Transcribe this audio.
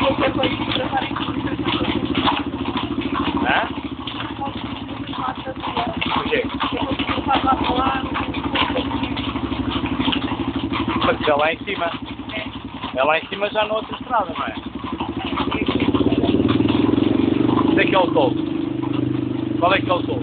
qualquer coisa de tratar em conta. Hã? O quê? Mas é lá em cima. É lá em cima já na outra estrada, não é? Onde é que é o topo? Qual é que é o topo?